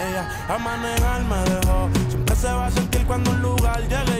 Ella a manejar me dejó. Siempre se va a sentir cuando un lugar llegue